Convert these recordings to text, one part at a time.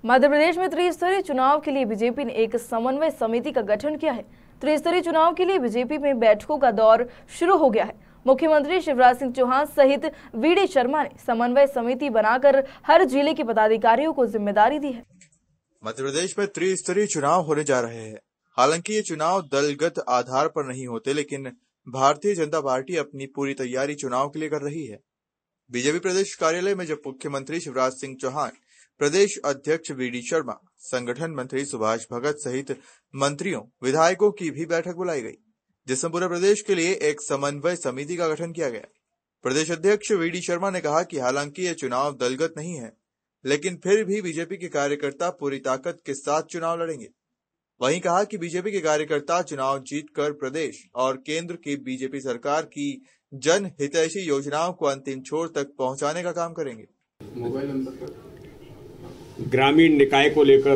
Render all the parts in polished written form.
मध्य प्रदेश में त्रिस्तरीय चुनाव के लिए बीजेपी ने एक समन्वय समिति का गठन किया है। त्रिस्तरीय चुनाव के लिए बीजेपी में बैठकों का दौर शुरू हो गया है। मुख्यमंत्री शिवराज सिंह चौहान सहित वीडी शर्मा ने समन्वय समिति बनाकर हर जिले के पदाधिकारियों को जिम्मेदारी दी है। मध्य प्रदेश में त्रिस्तरीय चुनाव होने जा रहे हैं। हालांकि ये चुनाव दलगत आधार पर नहीं होते, लेकिन भारतीय जनता पार्टी अपनी पूरी तैयारी चुनाव के लिए कर रही है। बीजेपी प्रदेश कार्यालय में जब मुख्यमंत्री शिवराज सिंह चौहान, प्रदेश अध्यक्ष वीडी शर्मा, संगठन मंत्री सुभाष भगत सहित मंत्रियों, विधायकों की भी बैठक बुलाई गई, जिसमें पूरे प्रदेश के लिए एक समन्वय समिति का गठन किया गया। प्रदेश अध्यक्ष वीडी शर्मा ने कहा कि हालांकि ये चुनाव दलगत नहीं है, लेकिन फिर भी बीजेपी के कार्यकर्ता पूरी ताकत के साथ चुनाव लड़ेंगे। वहीं कहा कि बीजेपी के कार्यकर्ता चुनाव जीतकर प्रदेश और केंद्र की बीजेपी सरकार की जन हितैषी योजनाओं को अंतिम छोर तक पहुंचाने का काम करेंगे। मोबाइल नंबर पर ग्रामीण निकाय को लेकर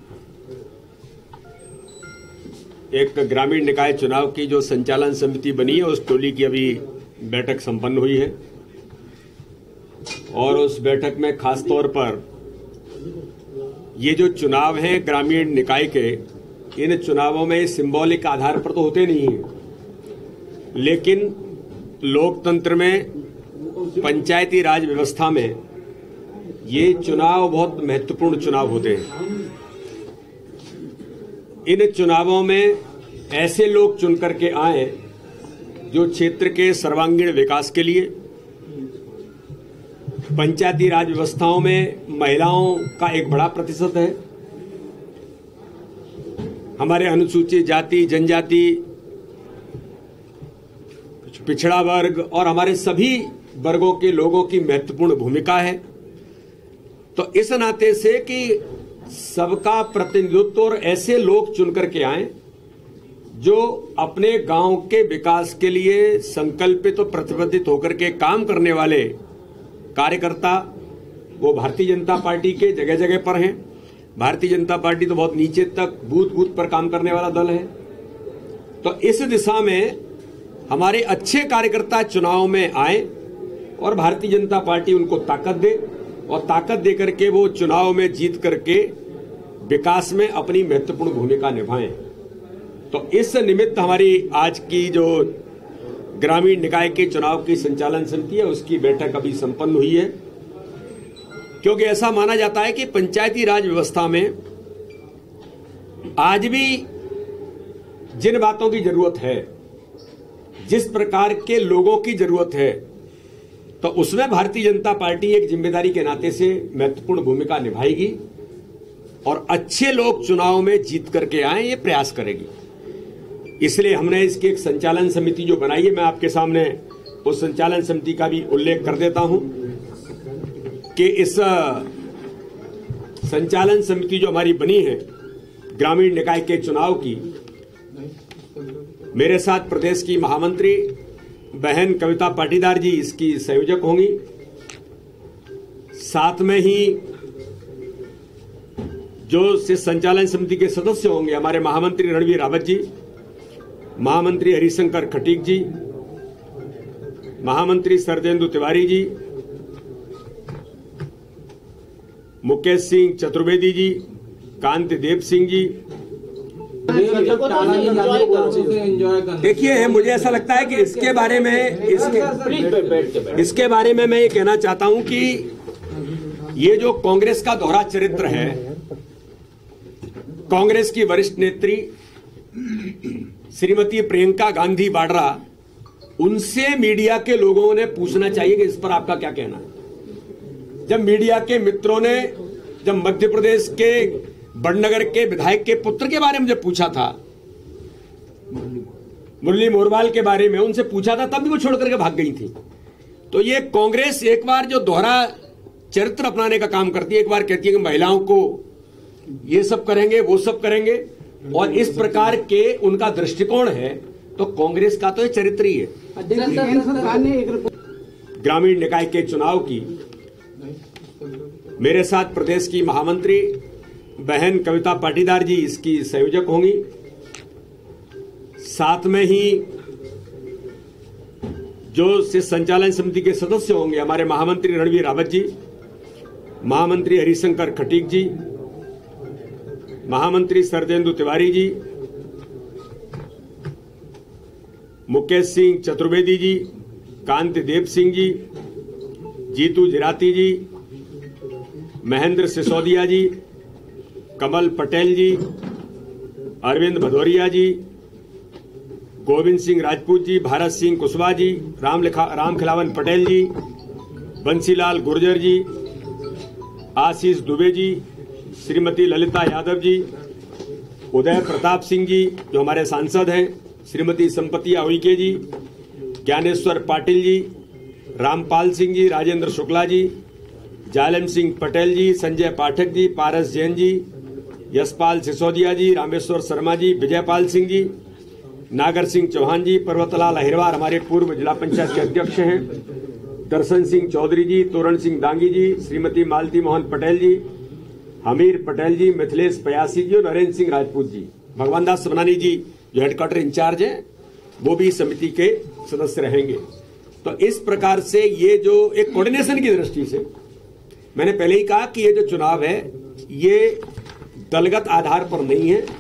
एक ग्रामीण निकाय चुनाव की जो संचालन समिति बनी है, उस टोली की अभी बैठक संपन्न हुई है और उस बैठक में खास तौर पर ये जो चुनाव हैं ग्रामीण निकाय के, इन चुनावों में सिंबॉलिक आधार पर तो होते नहीं है, लेकिन लोकतंत्र में, पंचायती राज व्यवस्था में ये चुनाव बहुत महत्वपूर्ण चुनाव होते हैं। इन चुनावों में ऐसे लोग चुन करके आए जो क्षेत्र के सर्वांगीण विकास के लिए, पंचायती राज व्यवस्थाओं में महिलाओं का एक बड़ा प्रतिशत है, हमारे अनुसूचित जाति, जनजाति, पिछड़ा वर्ग और हमारे सभी वर्गों के लोगों की महत्वपूर्ण भूमिका है। तो इस नाते से कि सबका प्रतिनिधित्व और ऐसे लोग चुन करके आए जो अपने गांव के विकास के लिए संकल्पित और प्रतिबद्ध होकर के काम करने वाले कार्यकर्ता, वो भारतीय जनता पार्टी के जगह जगह पर हैं। भारतीय जनता पार्टी तो बहुत नीचे तक बूथ बूथ पर काम करने वाला दल है। तो इस दिशा में हमारे अच्छे कार्यकर्ता चुनाव में आए और भारतीय जनता पार्टी उनको ताकत दे और ताकत दे करके वो चुनाव में जीत करके विकास में अपनी महत्वपूर्ण भूमिका निभाएं। तो इस निमित्त हमारी आज की जो ग्रामीण निकाय के चुनाव की संचालन समिति है, उसकी बैठक अभी संपन्न हुई है, क्योंकि ऐसा माना जाता है कि पंचायती राज व्यवस्था में आज भी जिन बातों की जरूरत है, जिस प्रकार के लोगों की जरूरत है, तो उसमें भारतीय जनता पार्टी एक जिम्मेदारी के नाते से महत्वपूर्ण भूमिका निभाएगी और अच्छे लोग चुनाव में जीत करके आए, ये प्रयास करेगी। इसलिए हमने इसकी एक संचालन समिति जो बनाई है, मैं आपके सामने उस संचालन समिति का भी उल्लेख कर देता हूं कि इस संचालन समिति जो हमारी बनी है ग्रामीण निकाय के चुनाव की, मेरे साथ प्रदेश की महामंत्री बहन कविता पाटीदार जी इसकी संयोजक होंगी। साथ में ही जो संचालन समिति के सदस्य होंगे, हमारे महामंत्री रणवीर रावत जी, महामंत्री हरिशंकर खटीक जी, महामंत्री शरदेंदु तिवारी जी, मुकेश सिंह चतुर्वेदी जी, कांति देव सिंह जी। देखिए, मुझे ऐसा लगता है कि इसके बारे में मैं ये कहना चाहता हूं कि ये जो कांग्रेस का दोहरा चरित्र है, कांग्रेस की वरिष्ठ नेत्री श्रीमती प्रियंका गांधी वाड्रा, उनसे मीडिया के लोगों ने पूछना चाहिए कि इस पर आपका क्या कहना है। जब मीडिया के मित्रों ने जब मध्य प्रदेश के बड़नगर के विधायक के पुत्र के बारे में जब पूछा था, मुरली मोरवाल के बारे में उनसे पूछा था, तब भी वो छोड़ करके भाग गई थी। तो ये कांग्रेस एक बार जो दोहरा चरित्र अपनाने का काम करती है, एक बार कहती है कि महिलाओं को ये सब करेंगे, वो सब करेंगे, और इस प्रकार के उनका दृष्टिकोण है, तो कांग्रेस का तो ये चरित्र ही है। ग्रामीण निकाय के चुनाव की मेरे साथ प्रदेश की महामंत्री बहन कविता पाटीदार जी इसकी संयोजक होंगी। साथ में ही जो संचालन समिति के सदस्य होंगे, हमारे महामंत्री रणवीर रावत जी, महामंत्री हरिशंकर खटीक जी, महामंत्री शरदेंदु तिवारी जी, मुकेश सिंह चतुर्वेदी जी, कांति देव सिंह जी, जीतू जिराती जी, महेंद्र सिसोदिया जी, कमल पटेल जी, अरविंद भदौरिया जी, गोविंद सिंह राजपूत जी, भारत सिंह कुशवाहा जी, रामखिलावन पटेल जी, बंसीलाल गुर्जर जी, आशीष दुबे जी, श्रीमती ललिता यादव जी, उदय प्रताप सिंह जी जो हमारे सांसद हैं, श्रीमती संपति उइके जी, ज्ञानेश्वर पाटिल जी, रामपाल सिंह जी, राजेंद्र शुक्ला जी, जालम सिंह पटेल जी, संजय पाठक जी, पारस जैन जी, यशपाल सिसोदिया जी, रामेश्वर शर्मा जी, विजयपाल सिंह जी, नागर सिंह चौहान जी, पर्वतलाल अहिरवार हमारे पूर्व जिला पंचायत के अध्यक्ष हैं, दर्शन सिंह चौधरी जी, तोरण सिंह दांगी जी, श्रीमती मालती मोहन पटेल जी, हमीर पटेल जी, मिथिलेश पयासी जी और नरेंद्र सिंह राजपूत जी। भगवान दास सबनानी जी जो हेडक्वार्टर इंचार्ज हैं वो भी समिति के सदस्य रहेंगे। तो इस प्रकार से ये जो एक कोऑर्डिनेशन की दृष्टि से मैंने पहले ही कहा कि ये जो चुनाव है ये दलगत आधार पर नहीं है,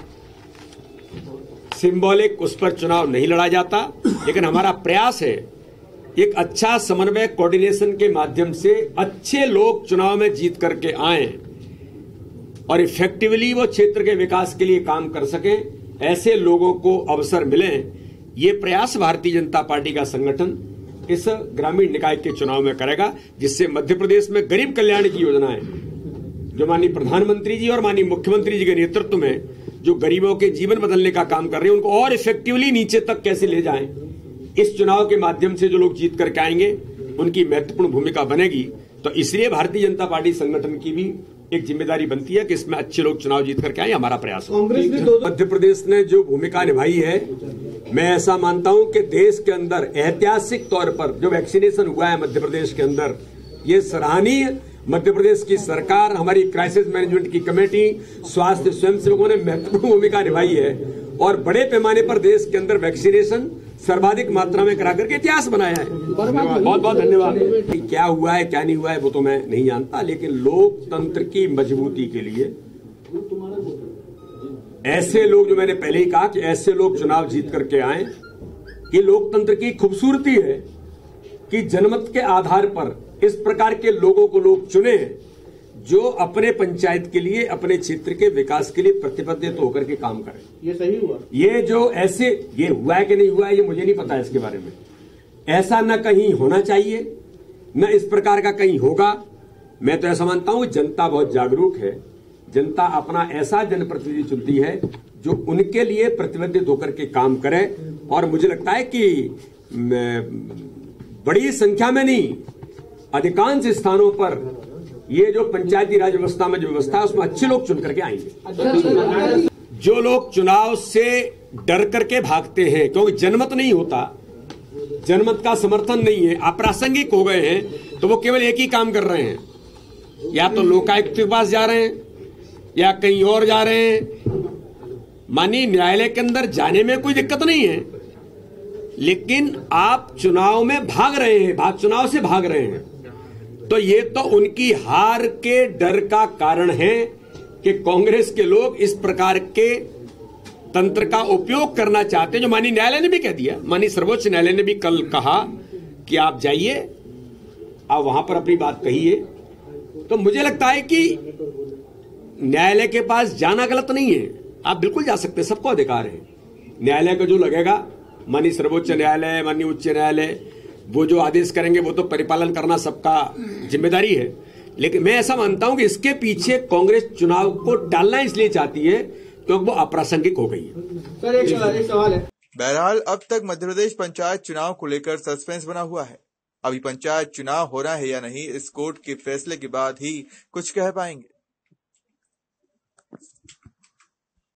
सिंबॉलिक उस पर चुनाव नहीं लड़ा जाता, लेकिन हमारा प्रयास है एक अच्छा समन्वय कोऑर्डिनेशन के माध्यम से अच्छे लोग चुनाव में जीत करके आए और इफेक्टिवली वो क्षेत्र के विकास के लिए काम कर सकें, ऐसे लोगों को अवसर मिले। ये प्रयास भारतीय जनता पार्टी का संगठन इस ग्रामीण निकाय के चुनाव में करेगा, जिससे मध्य प्रदेश में गरीब कल्याण की योजनाएं जो माननीय प्रधानमंत्री जी और माननीय मुख्यमंत्री जी के नेतृत्व में जो गरीबों के जीवन बदलने का काम कर रहे हैं उनको और इफेक्टिवली नीचे तक कैसे ले जाएं, इस चुनाव के माध्यम से जो लोग जीत करके आएंगे उनकी महत्वपूर्ण भूमिका बनेगी। तो इसलिए भारतीय जनता पार्टी संगठन की भी एक जिम्मेदारी बनती है कि इसमें अच्छे लोग चुनाव जीत करके आए, हमारा प्रयास हो। मध्य प्रदेश ने जो भूमिका निभाई है, मैं ऐसा मानता हूं कि देश के अंदर ऐतिहासिक तौर पर जो वैक्सीनेशन हुआ है मध्य प्रदेश के अंदर, ये सराहनीय। मध्य प्रदेश की सरकार, हमारी क्राइसिस मैनेजमेंट की कमेटी, स्वास्थ्य स्वयंसेवकों ने महत्वपूर्ण भूमिका निभाई है और बड़े पैमाने पर देश के अंदर वैक्सीनेशन सर्वाधिक मात्रा में करा करके इतिहास बनाया है। बहुत बहुत धन्यवाद। क्या हुआ है क्या नहीं हुआ है वो तो मैं नहीं जानता, लेकिन लोकतंत्र की मजबूती के लिए ऐसे लोग, जो मैंने पहले ही कहा कि ऐसे लोग चुनाव जीत करके आए, ये लोकतंत्र की खूबसूरती है कि जनमत के आधार पर इस प्रकार के लोगों को लोग चुने जो अपने पंचायत के लिए, अपने क्षेत्र के विकास के लिए प्रतिबद्ध होकर के काम करें। ये सही हुआ। ये जो ऐसे, ये हुआ है कि नहीं हुआ है ये मुझे नहीं पता है इसके बारे में। ऐसा न कहीं होना चाहिए, न इस प्रकार का कहीं होगा। मैं तो ऐसा मानता हूं जनता बहुत जागरूक है, जनता अपना ऐसा जनप्रतिनिधि चुनती है जो उनके लिए प्रतिबद्ध होकर के काम करे। और मुझे लगता है कि बड़ी संख्या में नहीं, अधिकांश स्थानों पर ये जो पंचायती राज व्यवस्था में जो व्यवस्था है उसमें अच्छे लोग चुन करके आएंगे। जो लोग चुनाव से डर करके भागते हैं क्योंकि जनमत नहीं होता, जनमत का समर्थन नहीं है, अप्रासंगिक हो गए हैं, तो वो केवल एक ही काम कर रहे हैं, या तो लोकायुक्त के पास जा रहे हैं या कहीं और जा रहे हैं। माननीय न्यायालय के अंदर जाने में कोई दिक्कत नहीं है, लेकिन आप चुनाव में भाग रहे हैं, चुनाव से भाग रहे हैं, तो ये तो उनकी हार के डर का कारण है कि कांग्रेस के लोग इस प्रकार के तंत्र का उपयोग करना चाहते हैं, जो माननीय न्यायालय ने भी कह दिया। माननीय सर्वोच्च न्यायालय ने भी कल कहा कि आप जाइए, आप वहां पर अपनी बात कहिए। तो मुझे लगता है कि न्यायालय के पास जाना गलत नहीं है, आप बिल्कुल जा सकते हैं, सबको अधिकार है। न्यायालय को जो लगेगा, माननीय सर्वोच्च न्यायालय, माननीय उच्च न्यायालय, वो जो आदेश करेंगे वो तो परिपालन करना सबका जिम्मेदारी है। लेकिन मैं ऐसा मानता हूं कि इसके पीछे कांग्रेस चुनाव को टालना इसलिए चाहती है क्योंकि वो अप्रासंगिक हो गई है। सर एक सवाल है। बहरहाल अब तक मध्य प्रदेश पंचायत चुनाव को लेकर सस्पेंस बना हुआ है। अभी पंचायत चुनाव हो रहा है या नहीं, इस कोर्ट के फैसले के बाद ही कुछ कह पाएंगे।